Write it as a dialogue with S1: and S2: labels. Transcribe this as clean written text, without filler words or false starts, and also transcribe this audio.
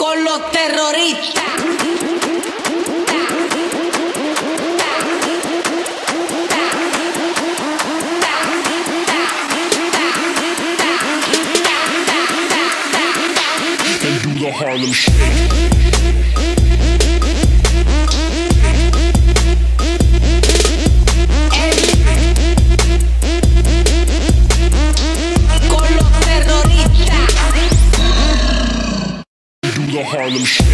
S1: con los terroristas.
S2: And do the Harlem Shake.
S1: Con los terroristas.
S2: Do the Harlem Shake.